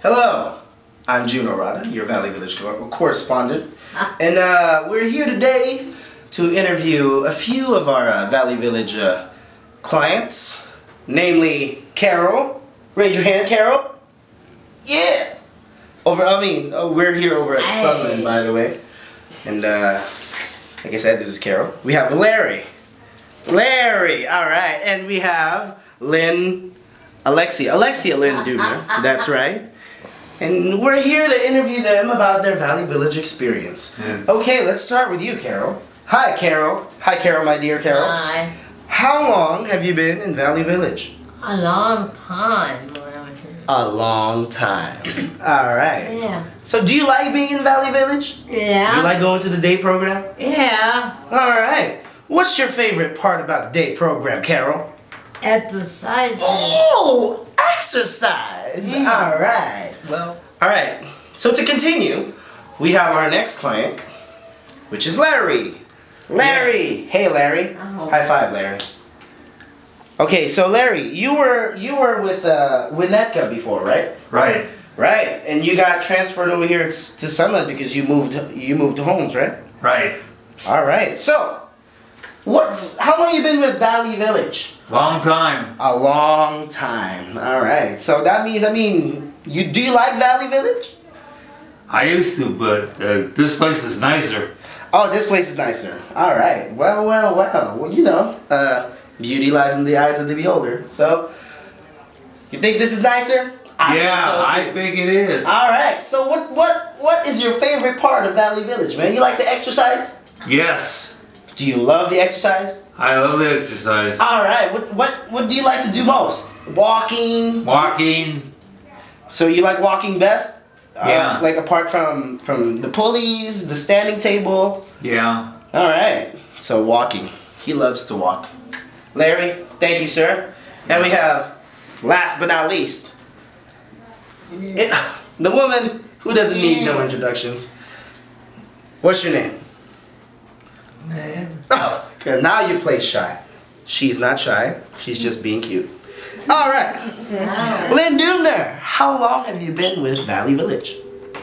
Hello, I'm Juno, your Valley Village correspondent, and we're here today to interview a few of our Valley Village clients, namely Carol. Raise your hand, Carol. Yeah. We're here over at Sunland, by the way, and like I said, this is Carol. We have Larry. Larry, all right, and we have Alexia Lyn Dubner. That's right. And we're here to interview them about their Valley Village experience. Yes. Okay, let's start with you, Carol. Hi, Carol. Hi, Carol, my dear Carol. Hi. How long have you been in Valley Village? A long time. A long time. All right. Yeah. So do you like being in Valley Village? Yeah. You like going to the day program? Yeah. All right. What's your favorite part about the day program, Carol? Exercise. Oh, exercise. Yeah. All right. Well, all right. So to continue, we have our next client, which is Larry. Larry. Yeah. Hey, Larry. Oh. High five, Larry. Okay, so Larry, you were with Winnetka before, right? Right. Right. And you got transferred over here to Sunland because you moved homes, right? Right. All right. So, how long you been with Valley Village? Long time. A long time. All right. So that means, do you like Valley Village? I used to, but this place is nicer. Oh, this place is nicer. All right. Well. Well, you know, beauty lies in the eyes of the beholder. So, you think this is nicer? I think it is. All right. So what is your favorite part of Valley Village, man? You like the exercise? Yes. Do you love the exercise? I love the exercise. All right. What do you like to do most? Walking. Walking. So you like walking best? Yeah. Like apart from the pulleys, the standing table. Yeah. All right. So walking. He loves to walk. Larry, thank you, sir. And we have, last but not least, the woman who doesn't need no introductions. What's your name? Oh, okay. Now you play shy. She's not shy. She's just being cute. All right. Lyn Dubner, how long have you been with Valley Village?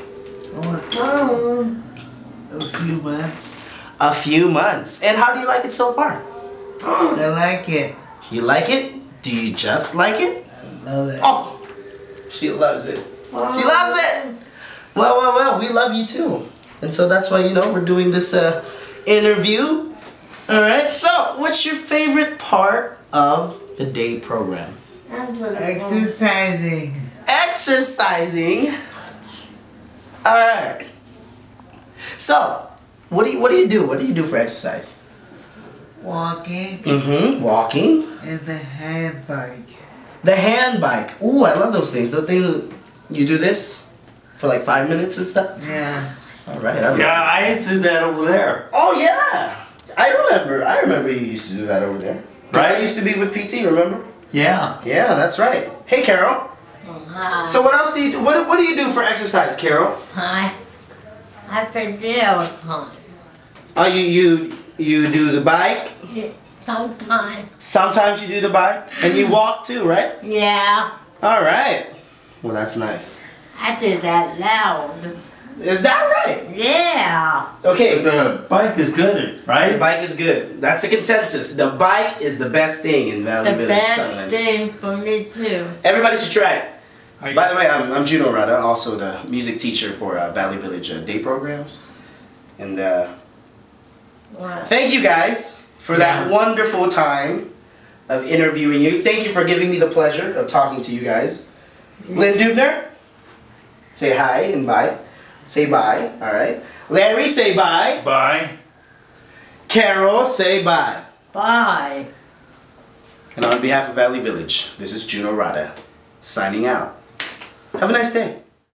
A few months. A few months. And how do you like it so far? I like it. You like it? Do you just like it? I love it. Oh, she loves it. She loves it. Well, we love you too. And so that's why, we're doing this interview. All right. So, what's your favorite part of the day program? Exercising. Exercising. All right. So, what do you do? What do you do for exercise? Walking. Mm-hmm. Walking. And the hand bike. The hand bike. Ooh, I love those things. Those things, you do this for like 5 minutes and stuff? Yeah. All right. I used to do that over there. Oh, yeah. I remember you used to do that over there. Right. I used to be with PT, remember? Yeah. Yeah, that's right. Hey, Carol. Hi. So what else do you do? What do you do for exercise, Carol? Hi. I forget all the time. Oh, you do the bike? Sometimes. Sometimes you do the bike? And you walk too, right? Yeah. All right. Well, that's nice. I do that loud. Is that right? Yeah. Okay. The bike is good, right? The bike is good. That's the consensus. The bike is the best thing in Valley The Village, best Sunland. thing for me too. Everybody should try it. By By the way, I'm Juno, also the music teacher for Valley Village day programs. And What? thank you guys for that wonderful time of interviewing you. Thank you for giving me the pleasure of talking to you guys. Lyn Dubner, say hi and bye. Say bye, all right. Larry, say bye. Bye. Carol, say bye. Bye. And on behalf of Valley Village, this is Juno signing out. Have a nice day.